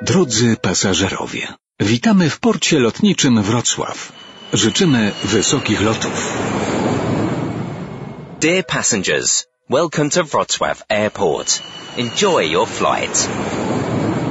Drodzy pasażerowie, witamy w porcie lotniczym Wrocław. Życzymy wysokich lotów. Dear passengers, welcome to Wrocław Airport. Enjoy your flight.